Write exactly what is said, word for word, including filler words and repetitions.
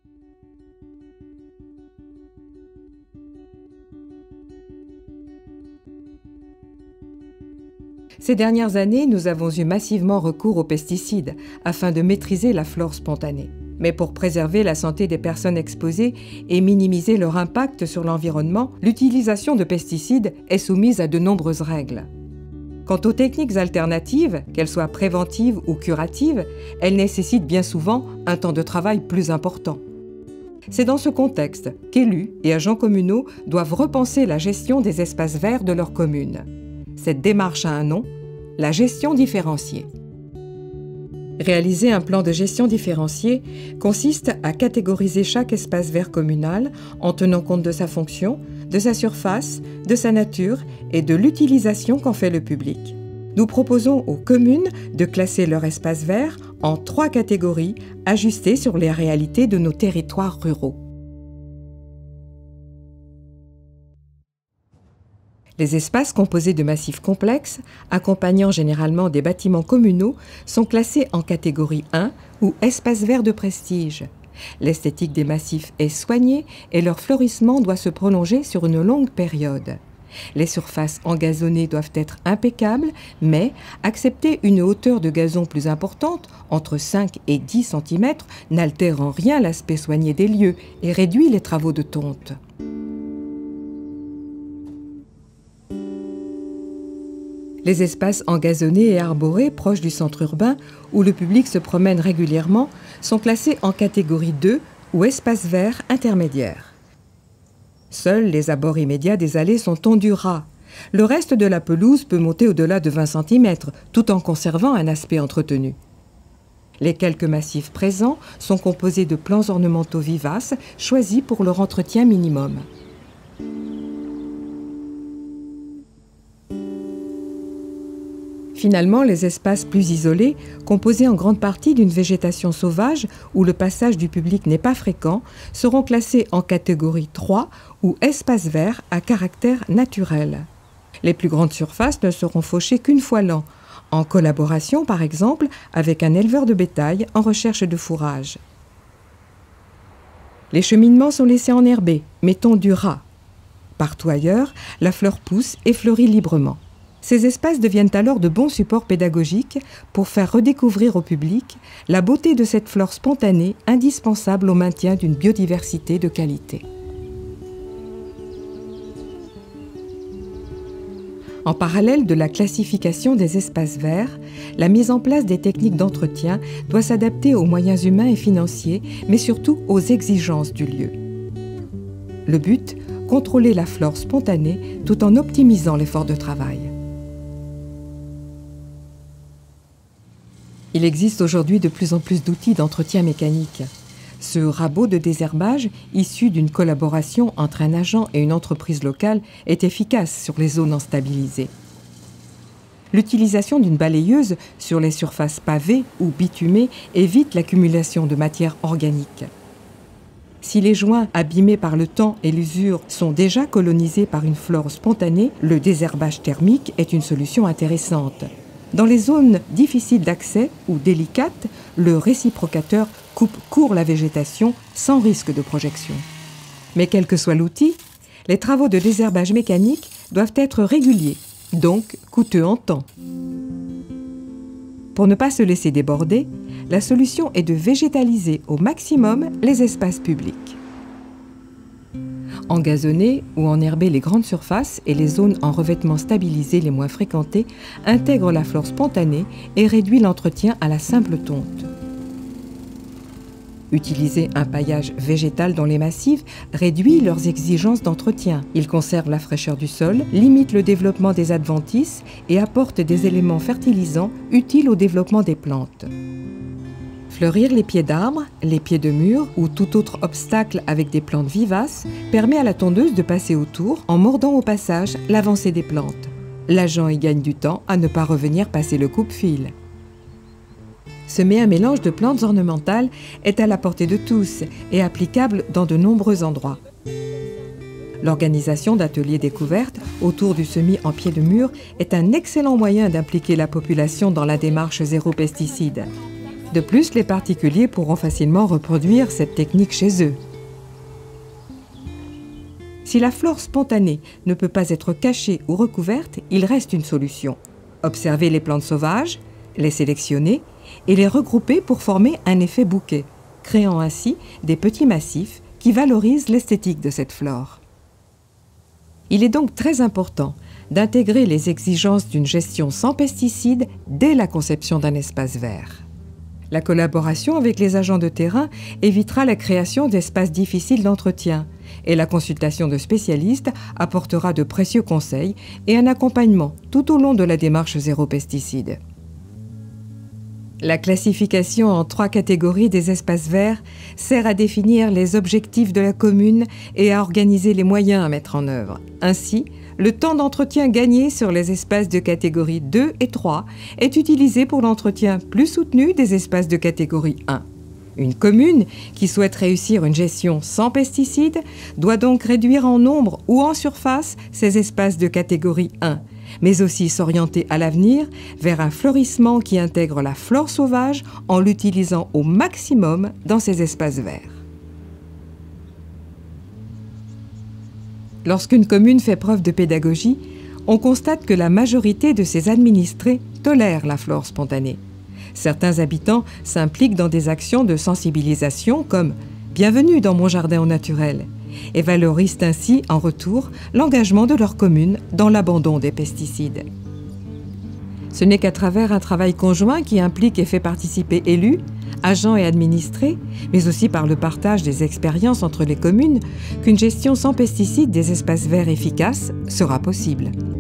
Ces dernières années, nous avons eu massivement recours aux pesticides afin de maîtriser la flore spontanée. Mais pour préserver la santé des personnes exposées et minimiser leur impact sur l'environnement, l'utilisation de pesticides est soumise à de nombreuses règles. Quant aux techniques alternatives, qu'elles soient préventives ou curatives, elles nécessitent bien souvent un temps de travail plus important. C'est dans ce contexte qu'élus et agents communaux doivent repenser la gestion des espaces verts de leur commune. Cette démarche a un nom, la gestion différenciée. Réaliser un plan de gestion différenciée consiste à catégoriser chaque espace vert communal en tenant compte de sa fonction, de sa surface, de sa nature et de l'utilisation qu'en fait le public. Nous proposons aux communes de classer leur espace vert en trois catégories ajustées sur les réalités de nos territoires ruraux. Les espaces composés de massifs complexes, accompagnant généralement des bâtiments communaux, sont classés en catégorie un ou espaces verts de prestige. L'esthétique des massifs est soignée et leur fleurissement doit se prolonger sur une longue période. Les surfaces engazonnées doivent être impeccables, mais accepter une hauteur de gazon plus importante, entre cinq et dix centimètres, n'altère en rien l'aspect soigné des lieux et réduit les travaux de tonte. Les espaces engazonnés et arborés proches du centre urbain, où le public se promène régulièrement, sont classés en catégorie deux ou espaces verts intermédiaires. Seuls les abords immédiats des allées sont tondus ras. Le reste de la pelouse peut monter au-delà de vingt centimètres, tout en conservant un aspect entretenu. Les quelques massifs présents sont composés de plants ornementaux vivaces, choisis pour leur entretien minimum. Finalement, les espaces plus isolés, composés en grande partie d'une végétation sauvage où le passage du public n'est pas fréquent, seront classés en catégorie trois ou espaces verts à caractère naturel. Les plus grandes surfaces ne seront fauchées qu'une fois l'an, en collaboration par exemple avec un éleveur de bétail en recherche de fourrage. Les cheminements sont laissés enherbés, mettons du ras. Partout ailleurs, la fleur pousse et fleurit librement. Ces espaces deviennent alors de bons supports pédagogiques pour faire redécouvrir au public la beauté de cette flore spontanée indispensable au maintien d'une biodiversité de qualité. En parallèle de la classification des espaces verts, la mise en place des techniques d'entretien doit s'adapter aux moyens humains et financiers, mais surtout aux exigences du lieu. Le but, contrôler la flore spontanée tout en optimisant l'effort de travail. Il existe aujourd'hui de plus en plus d'outils d'entretien mécanique. Ce rabot de désherbage, issu d'une collaboration entre un agent et une entreprise locale, est efficace sur les zones instabilisées. L'utilisation d'une balayeuse sur les surfaces pavées ou bitumées évite l'accumulation de matière organique. Si les joints abîmés par le temps et l'usure sont déjà colonisés par une flore spontanée, le désherbage thermique est une solution intéressante. Dans les zones difficiles d'accès ou délicates, le réciprocateur coupe court la végétation sans risque de projection. Mais quel que soit l'outil, les travaux de désherbage mécanique doivent être réguliers, donc coûteux en temps. Pour ne pas se laisser déborder, la solution est de végétaliser au maximum les espaces publics. Engazonner ou enherber les grandes surfaces et les zones en revêtement stabilisé les moins fréquentées intègre la flore spontanée et réduit l'entretien à la simple tonte. Utiliser un paillage végétal dans les massifs réduit leurs exigences d'entretien. Il conserve la fraîcheur du sol, limite le développement des adventices et apporte des éléments fertilisants utiles au développement des plantes. Fleurir les pieds d'arbres, les pieds de mur ou tout autre obstacle avec des plantes vivaces permet à la tondeuse de passer autour en mordant au passage l'avancée des plantes. L'agent y gagne du temps à ne pas revenir passer le coupe-fil. Semer un mélange de plantes ornementales est à la portée de tous et applicable dans de nombreux endroits. L'organisation d'ateliers découvertes autour du semis en pied de mur est un excellent moyen d'impliquer la population dans la démarche zéro pesticide. De plus, les particuliers pourront facilement reproduire cette technique chez eux. Si la flore spontanée ne peut pas être cachée ou recouverte, il reste une solution. Observer les plantes sauvages, les sélectionner et les regrouper pour former un effet bouquet, créant ainsi des petits massifs qui valorisent l'esthétique de cette flore. Il est donc très important d'intégrer les exigences d'une gestion sans pesticides dès la conception d'un espace vert. La collaboration avec les agents de terrain évitera la création d'espaces difficiles d'entretien et la consultation de spécialistes apportera de précieux conseils et un accompagnement tout au long de la démarche zéro pesticide. La classification en trois catégories des espaces verts sert à définir les objectifs de la commune et à organiser les moyens à mettre en œuvre. Ainsi, le temps d'entretien gagné sur les espaces de catégorie deux et trois est utilisé pour l'entretien plus soutenu des espaces de catégorie un. Une commune qui souhaite réussir une gestion sans pesticides doit donc réduire en nombre ou en surface ses espaces de catégorie un, mais aussi s'orienter à l'avenir vers un fleurissement qui intègre la flore sauvage en l'utilisant au maximum dans ses espaces verts. Lorsqu'une commune fait preuve de pédagogie, on constate que la majorité de ses administrés tolèrent la flore spontanée. Certains habitants s'impliquent dans des actions de sensibilisation comme « Bienvenue dans mon jardin au naturel » et valorisent ainsi en retour l'engagement de leur commune dans l'abandon des pesticides. Ce n'est qu'à travers un travail conjoint qui implique et fait participer élus, agents et administrés, mais aussi par le partage des expériences entre les communes, qu'une gestion sans pesticides des espaces verts efficaces sera possible.